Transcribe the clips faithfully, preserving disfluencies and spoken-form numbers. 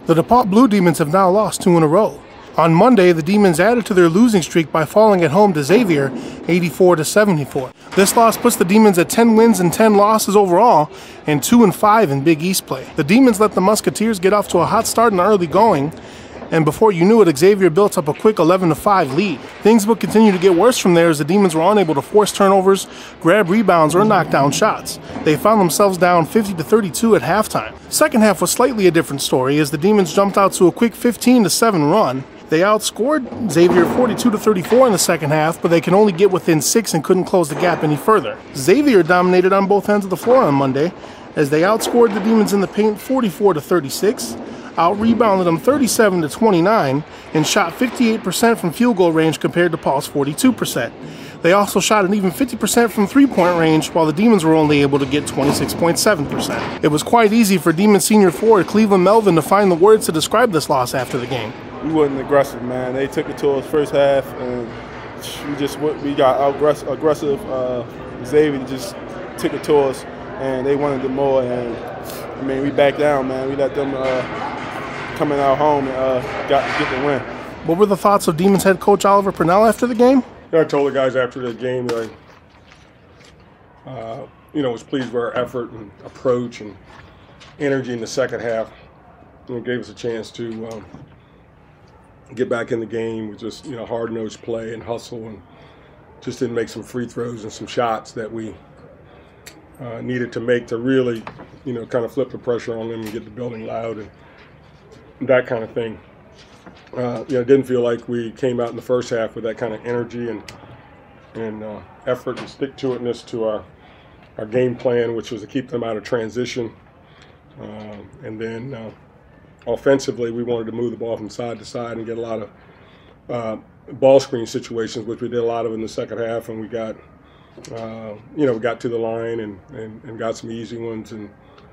The DePaul Blue Demons have now lost two in a row. On Monday, the Demons added to their losing streak by falling at home to Xavier, eighty-four to seventy-four. This loss puts the Demons at ten wins and ten losses overall, and two and five in Big East play. The Demons let the Musketeers get off to a hot start in the early going, and before you knew it, Xavier built up a quick eleven to five lead. Things would continue to get worse from there as the Demons were unable to force turnovers, grab rebounds, or knock down shots. They found themselves down fifty to thirty-two at halftime. Second half was slightly a different story as the Demons jumped out to a quick fifteen to seven run. They outscored Xavier forty-two to thirty-four in the second half, but they could only get within six and couldn't close the gap any further. Xavier dominated on both ends of the floor on Monday as they outscored the Demons in the paint forty-four to thirty-six, out-rebounded them thirty-seven to twenty-nine, and shot fifty-eight percent from field goal range compared to Paul's forty-two percent. They also shot an even fifty percent from three-point range, while the Demons were only able to get twenty-six point seven percent. It was quite easy for Demons senior forward Cleveland Melvin to find the words to describe this loss after the game. We wasn't aggressive, man. They took it to us first half, and we just we got aggressive. Uh, Xavier just took it to us, and they wanted it more. And I mean, we backed down, man. We let them uh, come in our home and uh, got get the win. What were the thoughts of Demons head coach Oliver Purnell after the game? Yeah, I told the guys after the game that I, uh, you know, was pleased with our effort and approach and energy in the second half. And it gave us a chance to um, get back in the game with just, you know, hard-nosed play and hustle, and just didn't make some free throws and some shots that we uh, needed to make to really, you know, kind of flip the pressure on them and get the building loud and that kind of thing. Uh, you know, didn't feel like we came out in the first half with that kind of energy and and uh, effort and stick-to-itness to our our game plan, which was to keep them out of transition. Uh, and then uh, offensively, we wanted to move the ball from side to side and get a lot of uh, ball screen situations, which we did a lot of in the second half. And we got, uh, you know, we got to the line and, and, and got some easy ones. And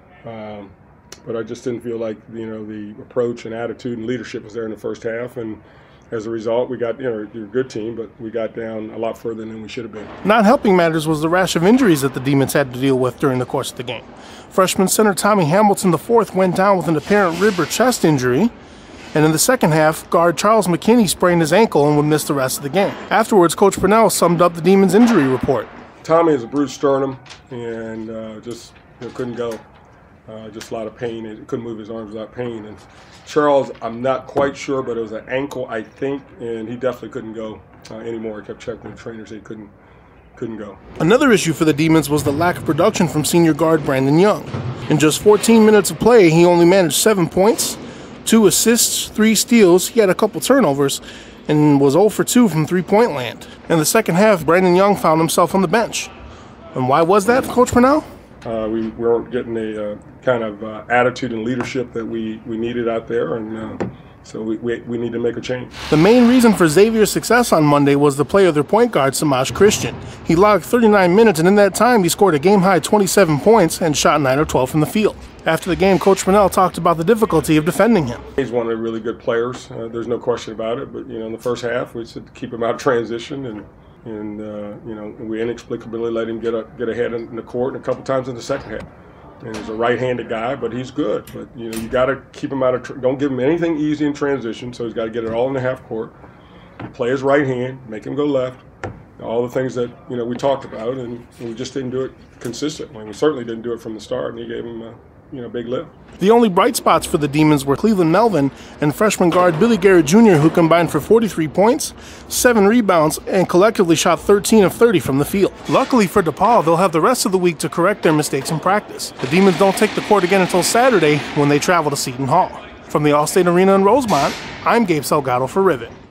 um, but I just didn't feel like, you know, the approach and attitude and leadership was there in the first half. And as a result, we got, you know, you're a good team, but we got down a lot further than we should have been. Not helping matters was the rash of injuries that the Demons had to deal with during the course of the game. Freshman center Tommy Hamilton the fourth went down with an apparent rib or chest injury, and in the second half, guard Charles McKinney sprained his ankle and would miss the rest of the game. Afterwards, Coach Purnell summed up the Demons' injury report. Tommy has a bruised sternum and uh, just you know, couldn't go. Uh, just a lot of pain. He couldn't move his arms without pain. And Charles, I'm not quite sure, but it was an ankle, I think, and he definitely couldn't go uh, anymore. I kept checking with the trainers; they couldn't couldn't go. Another issue for the Demons was the lack of production from senior guard Brandon Young. In just fourteen minutes of play, he only managed seven points, two assists, three steals. He had a couple turnovers, and was zero for two from three-point land. In the second half, Brandon Young found himself on the bench. And why was that, Coach Purnell? Uh, we weren't getting a uh, kind of uh, attitude and leadership that we, we needed out there, and uh, so we, we, we need to make a change. The main reason for Xavier's success on Monday was the play of their point guard, Samaj Christian. He logged thirty-nine minutes, and in that time, he scored a game-high twenty-seven points and shot nine of twelve from the field. After the game, Coach Purnell talked about the difficulty of defending him. He's one of the really good players. Uh, there's no question about it, but, you know, in the first half, we said to keep him out of transition, and And, uh, you know, we inexplicably let him get a, get ahead in the court and a couple times in the second half. And he's a right-handed guy, but he's good. But, you know, you got to keep him out of – don't give him anything easy in transition, so he's got to get it all in the half court. Play his right hand, make him go left. All the things that, you know, we talked about, and we just didn't do it consistently. We certainly didn't do it from the start, and he gave him a, you know, big lift. The only bright spots for the Demons were Cleveland Melvin and freshman guard Billy Garrett Junior, who combined for forty-three points, seven rebounds, and collectively shot thirteen of thirty from the field. Luckily for DePaul, they'll have the rest of the week to correct their mistakes in practice. The Demons don't take the court again until Saturday when they travel to Seton Hall. From the Allstate Arena in Rosemont, I'm Gabe Salgado for Rivet.